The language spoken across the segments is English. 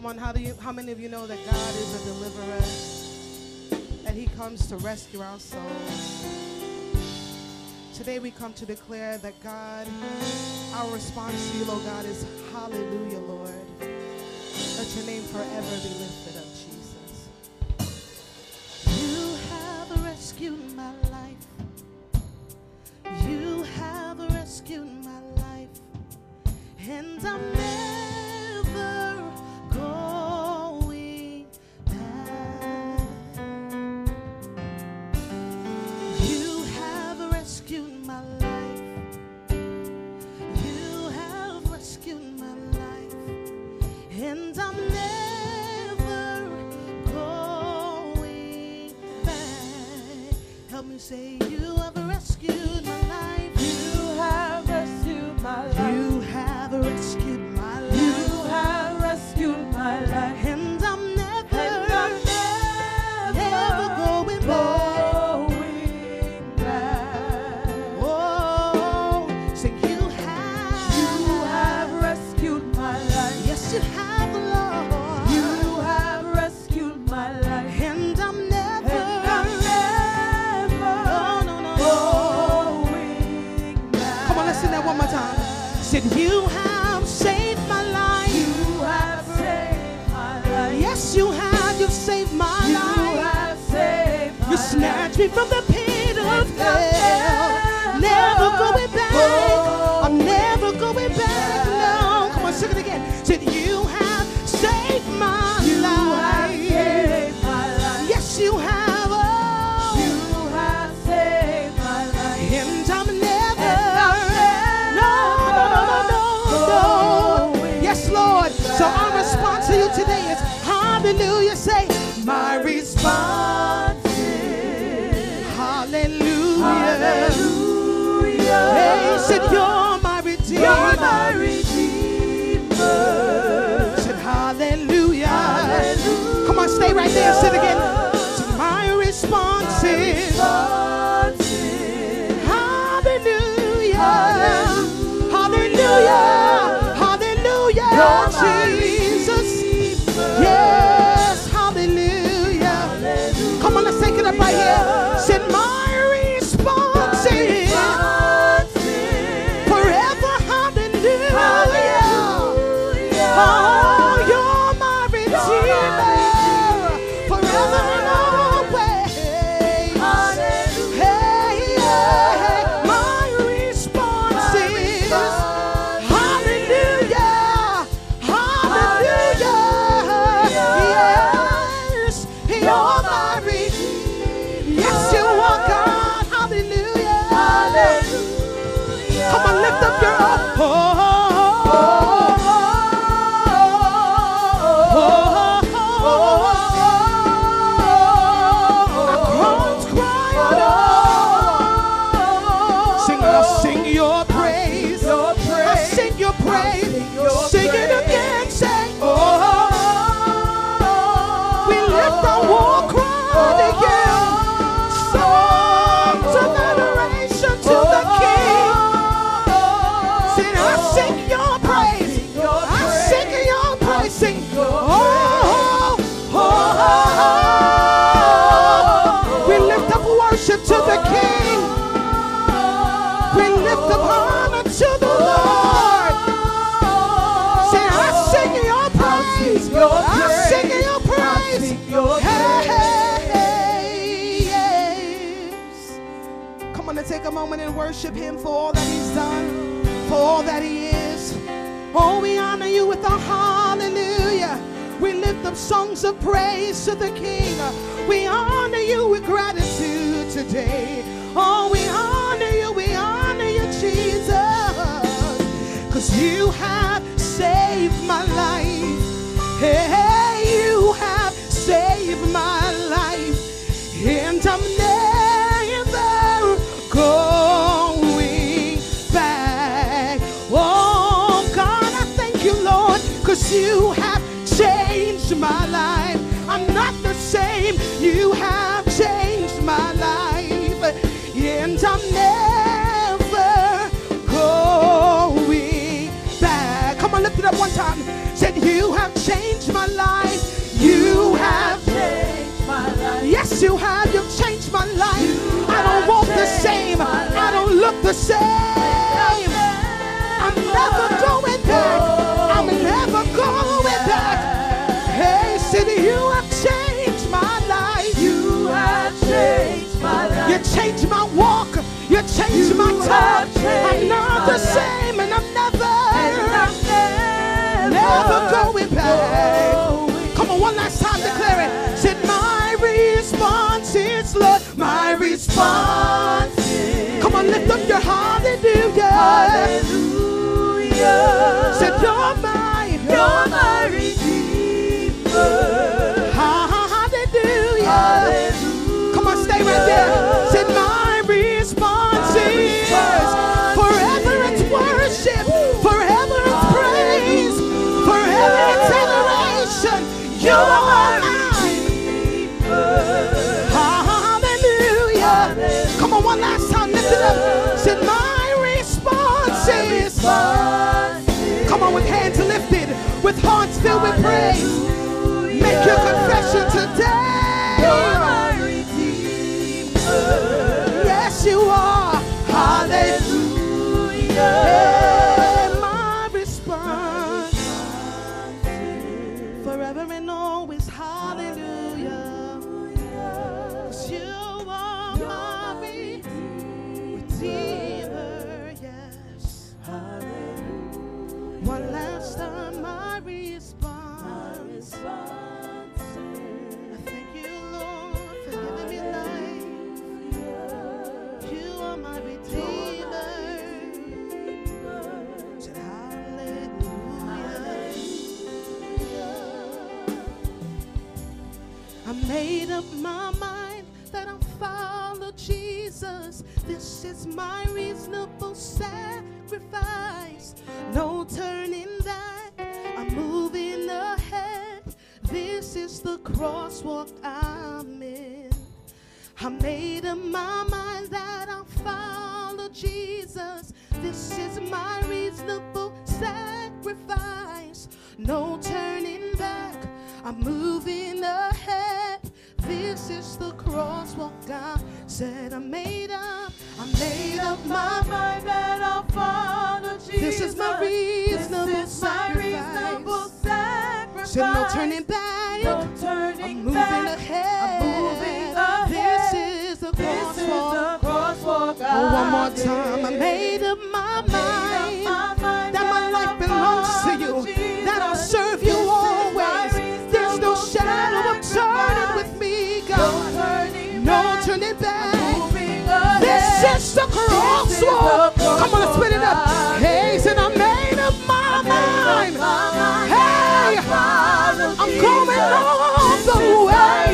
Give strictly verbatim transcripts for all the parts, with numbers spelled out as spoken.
Come on, how do you? How many of you know that God is a deliverer? That He comes to rescue our souls. Today we come to declare that God, our response to you, Lord God, is hallelujah, Lord. Let your name forever be lifted up, Jesus. You have rescued my life. You have rescued my life. And I'm never going back. You have rescued my life. You have rescued my life. And I'm never going back. Help me say, you have rescued my life. You have rescued my life. You have rescued my life. You have rescued my life. And I'm never, And I'm never going back. going back. Oh, sing, you have. You have rescued my life. Yes, you have, Lord. You have rescued my life. And I'm never, And I'm never no, no, no, no. going back. Come on, let's sing that one more time. Said, you have saved my life. You have saved my life. Yes, you have. You saved my You life. have saved my You snatched me from the pit of And I'm hell. Never going back. I'm never going back. No. Come on, sing it again. Said, you have saved my You have life. saved my life. Yes, you have. Oh. You have saved my life. And I'm never. And I'm No, no, no, no, no, no. going Yes, Lord. So our response to you today is hallelujah. Say, my response. Hallelujah. Hallelujah. Hey, said you're my redeemer. You're my redeemer. Said hallelujah. Hallelujah. Come on, stay right there. Say it again. So my response is Response is hallelujah. Hallelujah. Hallelujah. Hallelujah. You're my Jesus. redeemer. Yes. Hallelujah. Hallelujah. Come on, let's take it up right here. Said my response is Response is forever. Hallelujah. Hallelujah. Oh, you're my redeemer. Forever and always. Hallelujah. Hey, hey, my response is hallelujah. Hallelujah. Yes, you're my redeemer. Yes, you are God. Hallelujah. Hallelujah. Come on, lift up your oh, oh, oh, oh, oh, our crones cry out. Sing, I'll sing your praise. Your I'll praise. sing your praise. your Sing it praise. again. Say, oh, we lift our war cry to you. Songs of adoration to the King. Sing, I sing your praise. I sing your praise. Sing, oh, oh, oh. We lift up worship to the King. We lift up honor to the Lord. Say, I sing your praise. I sing your praise. Hey, yes. Come on and take a moment and worship him for all that he's done, for all that he is. Oh, we honor you with our hallelujah. We lift up songs of praise to the King. We honor you with gratitude today. Oh, we honor you, we honor you, Jesus. Cause you have saved my life. Hey, you have saved my life. And I'm never going back. Oh, God, I thank you, Lord, cause you have changed my life. I'm not the same. You have changed my life. And I'm never going back. Come on, lift it up one time. Said you have changed my life. the same. I'm never going back. I'm never going back. Hey, city, you have changed my life. You have changed my life. You changed my walk. You changed You my talk. have changed I'm not my the same, and I'm never, And I'm never never going back. going Come on, one last time, declare it. Said my response is, Lord, my response. Come on, lift up your hallelujah. Hallelujah. Said you're mine. You're my Redeemer. Hallelujah. Hallelujah. Come on, stay right there. Said my response is forever it's worship, forever it's praise, forever it's adoration. You are mine. Hallelujah. Come on, one last time, lift it up. Said my response is. Come on, with hands lifted, with hearts filled with praise. Make your confession today. You're my Redeemer. Yes, you are. Hallelujah. Hey, my response forever and always. Hallelujah. 'Cause you are my Redeemer. Yes. One last time, my response. I thank you, Lord, for giving me life. You are my Redeemer. Said hallelujah. I made up my mind that I'll follow Jesus. This is my reasonable sacrifice. No turning back. I'm moving ahead. This is the crosswalk I'm in. I made up my mind that I'll follow Jesus. This is my reasonable sacrifice. No turning back. I'm moving ahead. This is the crosswalk. God said I made up. I made up my mind that I'll follow Jesus. This is my reasonable This is my reasonable sacrifice. sacrifice. Said no turning back. No turning I'm moving back. ahead. I'm moving ahead. This is the This is crosswalk. the crosswalk. Oh, one more time. I made up my mind that my life belongs to you, that I'll serve you always. There's no shadow of turning with me, God. No turning back. This is the crosswalk. Come on, let's split it up. Hey, said I made up my mind. Hey, I'm coming all the way.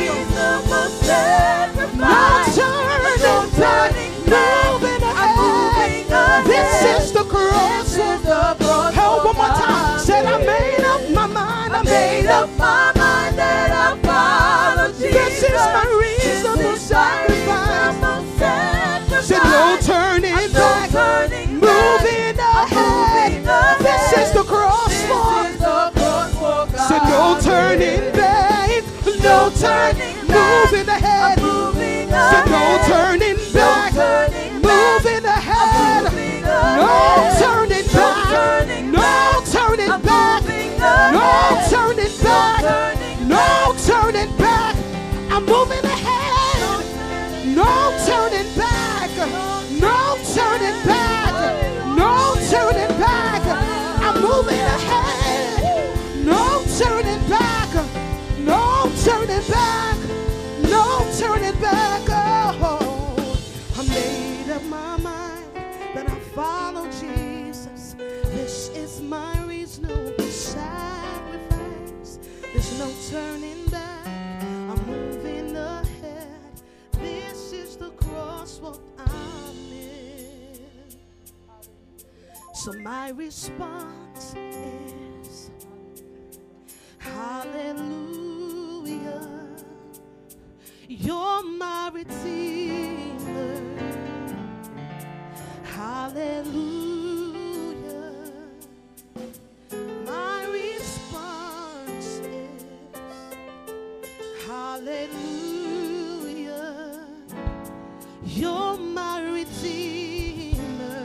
No turning back. Moving ahead. This is the crosswalk. Hell, one more time. Said I made up my mind. I made up my mind that I follow Jesus. This is my reasonable sacrifice. Said no turning back. Moving ahead. This is the crosswalk. Said no turning back. No turning. Moving ahead. Said no turning back. Moving ahead. No turning back. No turning back. No turning back. No turning back. I'm moving ahead. No turning back. No turning back. No turning back. I'm moving ahead. No turning back. No turning back. No turning back. Oh, I made up my mind that I follow Jesus. This is my reasonable sacrifice. There's no turning back. I'm moving ahead. This is the crosswalk I'm in. So my response is hallelujah. You're my Redeemer. Hallelujah. My response is hallelujah. You're my Redeemer.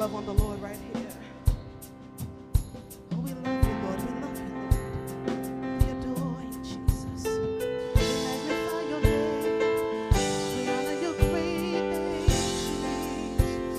love on the Lord right here. Oh, we love you, Lord. We love you, Lord. We adore you, Jesus. We magnify your name. We honor your great name, Jesus.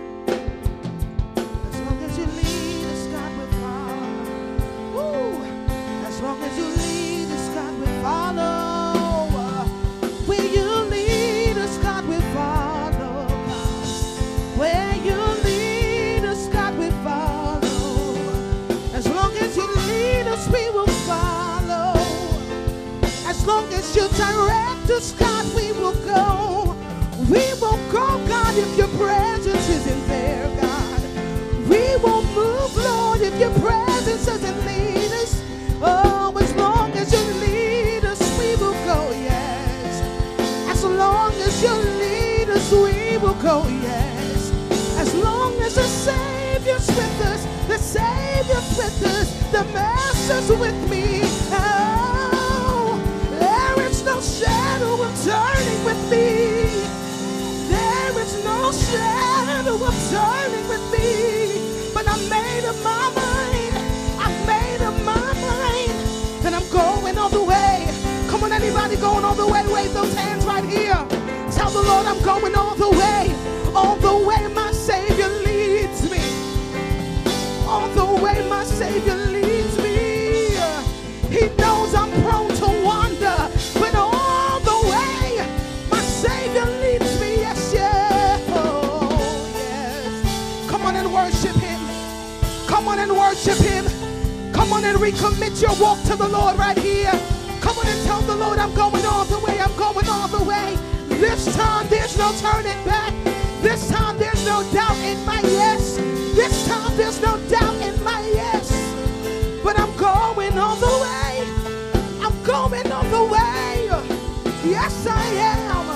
As long as you lead us, God will follow. Woo! As long as you lead us, God will follow. Where you lead us, God will follow. Where you lead us, God will follow. As long as you lead us, we will follow. As long as you direct us, God, we will go. We will go, God, if your presence isn't there, God. We won't move, Lord, if your presence doesn't lead us. Oh, as long as you lead us, we will go, yes. As long as you lead us, we will go, yes. As long as the Savior's with us, the Savior's with us, the Master's with me. Oh, there is no shadow of turning with me. There is no shadow of turning with me. But I made up my mind. I made up my mind that I'm going all the way. Come on, anybody going all the way? Wave those hands right here. Tell the Lord I'm going all the way. All the way my Savior leads me. All the way my Savior leads me. He knows I'm prone to wander, but all the way my Savior leads me. Yes, yes, oh, yes. Come on and worship him. Come on and worship him. Come on and recommit your walk to the Lord right here. Come on and tell the Lord I'm going all the way. I'm going all the way. This time there's no turning back. This time there's no doubt in my yes. This time there's no doubt in my yes. But I'm going all the way. I'm going all the way. Yes, I am.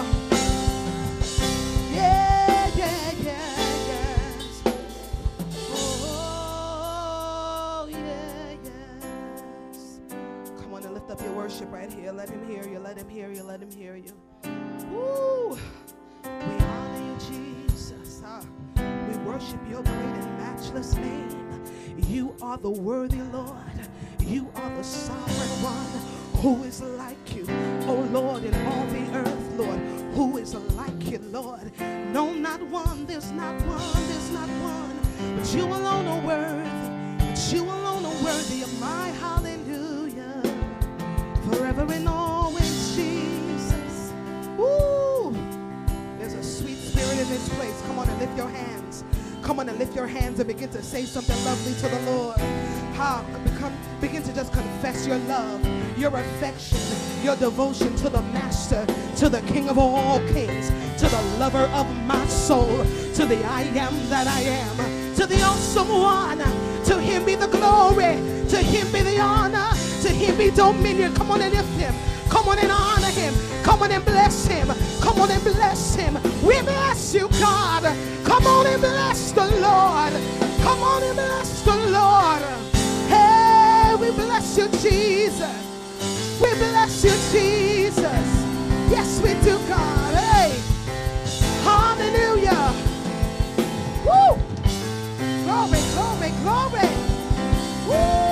Yeah, yeah, yeah, yes. Oh, yeah, yes. Come on and lift up your worship right here. Let him hear you. Let him hear you. Let him hear you. Woo. We honor you, Jesus. Uh, we worship your great and matchless name. You are the worthy Lord. You are the sovereign one. Who is like you, oh Lord, in all the earth, Lord? Who is like you, Lord? No, not one. There's not one. There's not one. But you alone are worthy. But you alone are worthy of my hallelujah. Forever and always, Jesus. Woo! There's a sweet spirit in this place. Come on and lift your hands. Come on and lift your hands and begin to say something lovely to the Lord. How? Become, begin to just confess your love, your affection, your devotion to the Master, to the King of all kings, to the lover of my soul, to the I am that I am, to the awesome one. To him be the glory, to him be the honor, to him be dominion. Come on and lift him. Come on and honor him. Come on and bless him. Come on and bless him. We bless you, God. Come on and bless the Lord. Come on and bless the Lord. Hey, we bless you, Jesus. We bless you, Jesus. Yes, we do, God. Hey, hallelujah. Woo! Glory, glory, glory. Woo!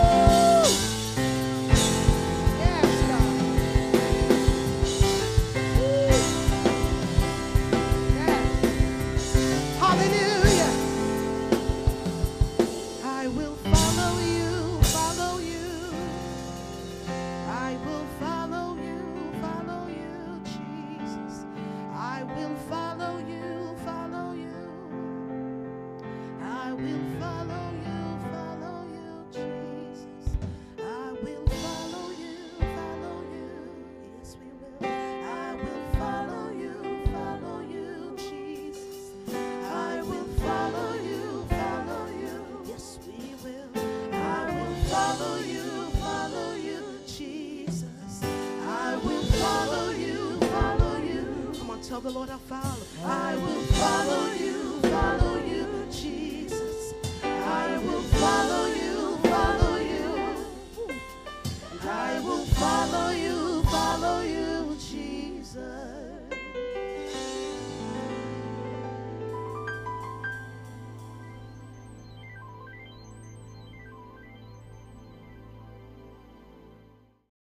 Tell the Lord I'll follow. I will